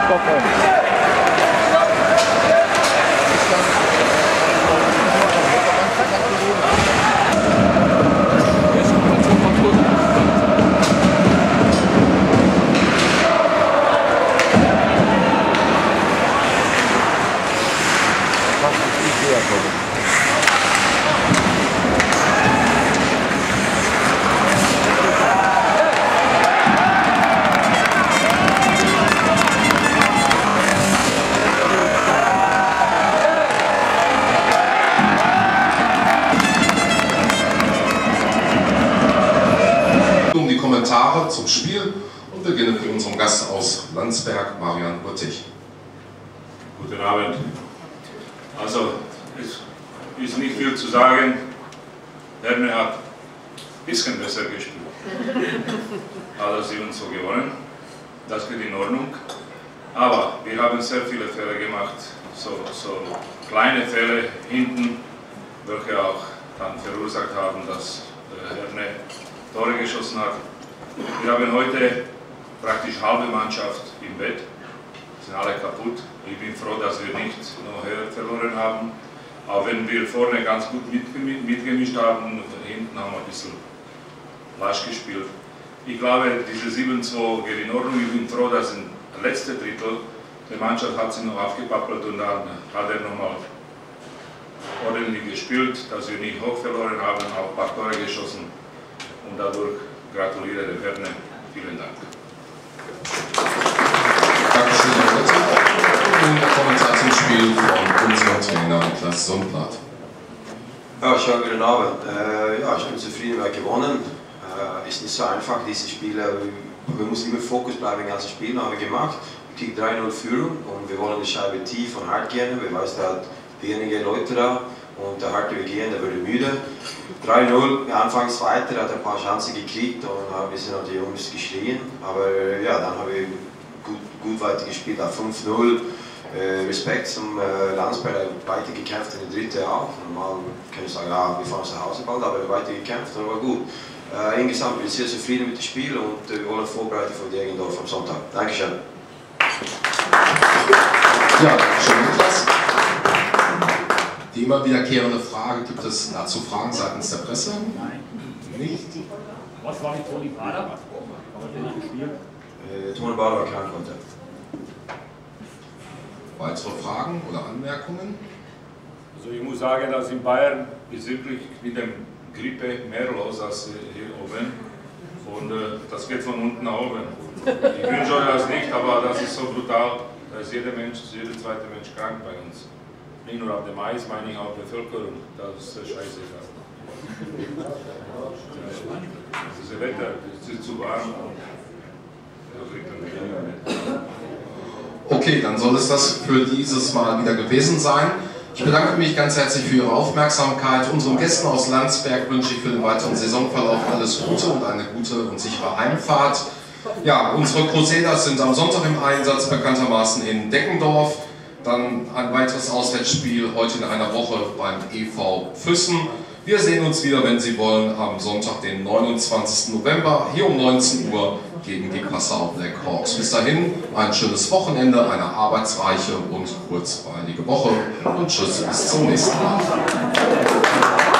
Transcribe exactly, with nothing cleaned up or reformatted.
Kommentare zum Spiel und beginnen mit unserem Gast aus Landsberg, Marian Buttig. Guten Abend. Also, es ist nicht viel zu sagen. Herne hat ein bisschen besser gespielt. Hat sieben zu gewonnen. Das geht in Ordnung. Aber wir haben sehr viele Fehler gemacht. So, so kleine Fehler hinten, welche auch dann verursacht haben, dass Herne Tore geschossen hat. Wir haben heute praktisch halbe Mannschaft im Bett, sind alle kaputt. Ich bin froh, dass wir nicht noch höher verloren haben. Auch wenn wir vorne ganz gut mitgemischt haben, hinten haben wir ein bisschen lasch gespielt. Ich glaube, diese sieben zwei geht in Ordnung. Ich bin froh, dass im letzten Drittel die Mannschaft hat sich noch aufgepappelt und dann hat er nochmal ordentlich gespielt, dass wir nicht hoch verloren haben, auch ein paar Tore geschossen. Und dadurch gratuliere dem Herne. Vielen Dank. Dankeschön, Herr Buttig. Und nun der Kommentar zum Spiel von unserem Trainer Niklas Sundblatt. Ja, schönen guten Abend. Äh, ja, ich bin zufrieden, wir haben gewonnen. Äh, ist nicht so einfach, diese Spiele. Wir müssen immer Fokus bleiben, ganze Spiele haben wir gemacht. Wir kriegen drei null Führung und wir wollen die Scheibe tief und hart gehen. Wir wissen, da hat wenige Leute da. Und der harte wir gehen, der wurde müde. drei null, Anfang zweiter hat ein paar Chancen gekriegt und haben ein bisschen auf die Jungs geschrien. Aber ja, dann haben wir gut, gut weiter gespielt auf fünf null. Äh, Respekt zum äh, Landsberg, weiter gekämpft in der dritten auch. Normal kann ich sagen, ja, wir fahren zu Hause bald, aber weiter gekämpft und war gut. Äh, insgesamt bin ich sehr zufrieden mit dem Spiel und äh, wir wollen vorbereiten für Degendorf am Sonntag. Dankeschön. Ja, schön, Niklas. Die immer wiederkehrende Frage, gibt es dazu Fragen seitens der Presse? Nein. Nicht? Was war mit Toni Bader? Haben wir nicht gespielt? Äh, Toni Bader war krank heute. Weitere Fragen oder Anmerkungen? Also ich muss sagen, dass in Bayern ist wirklich mit der Grippe mehr los als hier oben. Und äh, das geht von unten nach oben. Ich wünsche euch das nicht, aber das ist so brutal. Da ist jeder Mensch, jeder zweite Mensch krank bei uns. Nicht nur auf dem Mais, meine ich auch Bevölkerung. Das ist scheiße. Das ist Wetter, es ist zu warm. Okay, dann soll es das für dieses Mal wieder gewesen sein. Ich bedanke mich ganz herzlich für Ihre Aufmerksamkeit. Unseren Gästen aus Landsberg wünsche ich für den weiteren Saisonverlauf alles Gute und eine gute und sichere Heimfahrt. Ja, unsere Crusaders sind am Sonntag im Einsatz, bekanntermaßen in Deckendorf. Dann ein weiteres Auswärtsspiel heute in einer Woche beim E V Füssen. Wir sehen uns wieder, wenn Sie wollen, am Sonntag, den neunundzwanzigsten November, hier um neunzehn Uhr gegen die Passau Black Hawks. Bis dahin ein schönes Wochenende, eine arbeitsreiche und kurzweilige Woche und tschüss, bis zum nächsten Mal.